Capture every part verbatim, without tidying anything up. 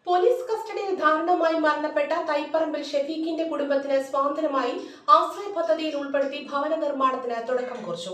Police കസ്റ്റഡിയിൽ ദാരുണമായി മരണപ്പെട്ട തൈപ്പറമ്പിൽ ഷെഫീഖിന്റെ കുടുംബത്തിന് സ്വാതന്ത്ര്യമായി ആശ്രയ പദ്ധതിയിൽ ഉൾപ്പെടുത്തി ഭവന നിർമ്മാണത്തിന് തുടക്കം കുറിച്ചു.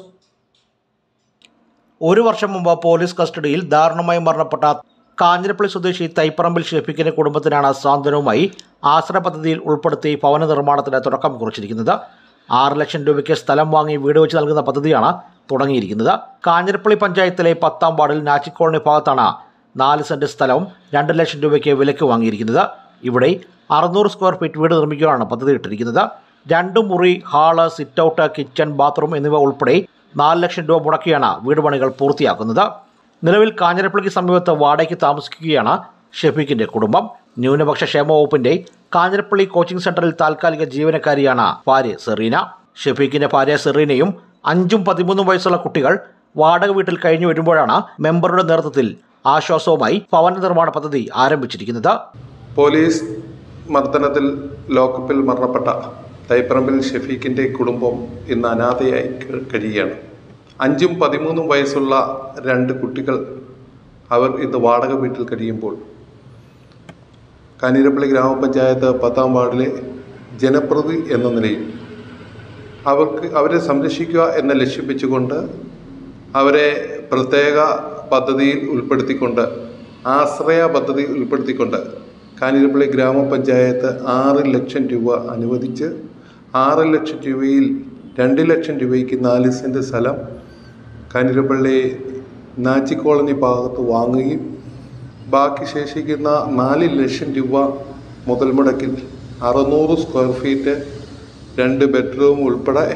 ഒരു വർഷം മുമ്പ് പോലീസ് കസ്റ്റഡിയിൽ ദാരുണമായി മരണപ്പെട്ട കാഞ്ഞിരപ്പള്ളി സ്വദേശി തൈപ്പറമ്പിൽ ഷെഫീഖിന്റെ കുടുംബത്തിനാണ് സ്വാതന്ത്ര്യവുമായി ആശ്രയ പദ്ധതിയിൽ ഉൾപ്പെടുത്തി ഭവന നിർമ്മാണത്തിന് തുടക്കം കുറിച്ചിരിക്കുന്നത്. ആറ് ലക്ഷം രൂപയ്ക്ക് സ്ഥലം വാങ്ങി വീട് വെച്ച് നൽകുന്ന പദ്ധതിയാണ് തുടങ്ങിയിരിക്കുന്നത്. കാഞ്ഞിരപ്പള്ളി പഞ്ചായത്തിലെ പത്താം വാർഡിൽ നാച്ചിക്കോളനി ഭാഗത്താണ് നാല് സെന്റ് സ്ഥലവും രണ്ട് ലക്ഷം രൂപയ്ക്ക് വിലയ്ക്ക് വാങ്ങിയിരിക്കുന്നത്. ഇവിടെ അറുന്നൂറ് സ്ക്വയർ ഫീറ്റ് വീട് നിർമ്മിക്കാനാണ് പദ്ധതി ഇട്ടിരിക്കുന്നത്. രണ്ട് മുറി, hall, sit out, kitchen, bathroom എന്നിവ ഉൾപ്പെടെ നാല് ലക്ഷം രൂപ മുടക്കിയാണ് വീട് പണികൾ പൂർത്തിയാക്കുന്നത്. നിലവിൽ കാഞ്ഞിരപ്പള്ളിക്ക് സമീപത്ത് വാടകയ്ക്ക് താമസിക്കുകയാണ് ഷെഫീഖിന്റെ കുടുംബം. ന്യൂനപക്ഷ ക്ഷേമ വകുപ്പിന്റെ കാഞ്ഞിരപ്പള്ളി കോച്ചിംഗ് സെന്ററിൽ താൽക്കാലിക ജീവനക്കാരിയാണ് ഭാര്യ സെറീന. ഷെഫീഖിന്റെ ഭാര്യ സെറീനയും അഞ്ചും പതിമൂന്നും വയസ്സുള്ള കുട്ടികൾ വാടക വീട്ടിൽ കഴിഞ്ഞു വരുമ്പോഴാണ് മെമ്പറുടെ നേതൃത്വത്തിൽ ആശ്വാസവുമായി ഭവന നിർമ്മാണ പദ്ധതി ആരംഭിച്ചിരിക്കുന്നത്. പോലീസ് മർദ്ദനത്തിൽ ലോക്കപ്പിൽ മരണപ്പെട്ട തൈപ്പറമ്പിൽ ഷെഫീഖിന്റെ കുടുംബം ഇന്ന് അനാഥയായി കഴിയുകയാണ്. അഞ്ചും പതിമൂന്നും വയസ്സുള്ള രണ്ട് കുട്ടികൾ അവർ ഇന്ന് വാടക വീട്ടിൽ കഴിയുമ്പോൾ കാഞ്ഞിരപ്പള്ളി ഗ്രാമപഞ്ചായത്ത് പത്താം വാർഡിലെ ജനപ്രതിനിധി എന്ന നിലയിൽ അവർക്ക് അവരെ സംരക്ഷിക്കുക എന്ന ലക്ഷ്യം വെച്ചുകൊണ്ട് അവരെ പ്രത്യേക പദ്ധതിയിൽ ഉൾപ്പെടുത്തിക്കൊണ്ട് ആശ്രയ പദ്ധതി ഉൾപ്പെടുത്തിക്കൊണ്ട് കാഞ്ഞിരപ്പള്ളി ഗ്രാമപഞ്ചായത്ത് ആറ് ലക്ഷം രൂപ അനുവദിച്ച് ആറ് ലക്ഷം രൂപയിൽ രണ്ട് ലക്ഷം രൂപയ്ക്ക് നാല് സെൻറ്റ് സ്ഥലം കാഞ്ഞിരപ്പള്ളി നാച്ചിക്കോളനി ഭാഗത്ത് വാങ്ങുകയും ബാക്കി ശേഷിക്കുന്ന നാല് ലക്ഷം രൂപ മുതൽ മുടക്കിൽ അറുന്നൂറ് സ്ക്വയർ ഫീറ്റ് രണ്ട് ബെഡ്റൂം ഉൾപ്പെടെ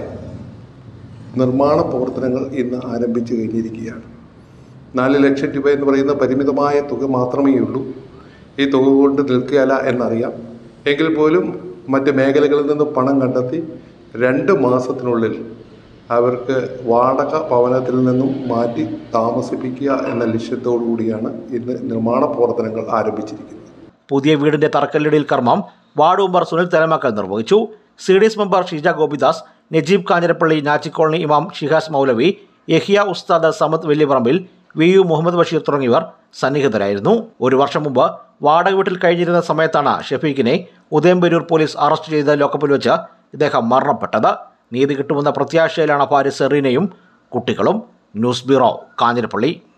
നിർമ്മാണ പ്രവർത്തനങ്ങൾ ഇന്ന് ആരംഭിച്ചു കഴിഞ്ഞിരിക്കുകയാണ്. നാല് ലക്ഷം രൂപ എന്ന് പറയുന്ന പരിമിതമായ തുക മാത്രമേ ഉള്ളൂ. ഈ തുക കൊണ്ട് നിൽക്കുകയല്ല എന്നറിയാം. എങ്കിൽ പോലും മറ്റ് മേഖലകളിൽ നിന്ന് പണം കണ്ടെത്തി രണ്ട് മാസത്തിനുള്ളിൽ അവർക്ക് വാടക ഭവനത്തിൽ നിന്നും മാറ്റി താമസിപ്പിക്കുക എന്ന ലക്ഷ്യത്തോടു കൂടിയാണ് ഇന്ന് നിർമ്മാണ പ്രവർത്തനങ്ങൾ ആരംഭിച്ചിരിക്കുന്നത്. പുതിയ വീടിന്റെ തറക്കല്ലിടൽ കർമ്മം വാർഡ് മെമ്പർ സുനിൽ തലമക്കൽ നിർവഹിച്ചു. C D S member Sheeja Gopidas, Najeeb Kanjirappally, നാച്ചിക്കോളനി ഇമാം ഷിഹാസ് മൗലവി, യഹിയ ഉസ്താദ്, സമദ് വെള്ളിപ്പറമ്പിൽ, വി യു മുഹമ്മദ് ബഷീർ തുടങ്ങിയവർ സന്നിഹിതരായിരുന്നു. ഒരു വർഷം മുമ്പ് വാടക വീട്ടിൽ കഴിഞ്ഞിരുന്ന സമയത്താണ് ഷെഫീഖിനെ ഉദയംപേരൂർ പോലീസ് അറസ്റ്റ് ചെയ്ത് ലോക്കപ്പിൽ വെച്ച് ഇദ്ദേഹം മരണപ്പെട്ടത്. നീതി കിട്ടുമെന്ന പ്രത്യാശയിലാണ് ഭാര്യ സെറീനയും കുട്ടികളും. News bureau, Kanjirappally.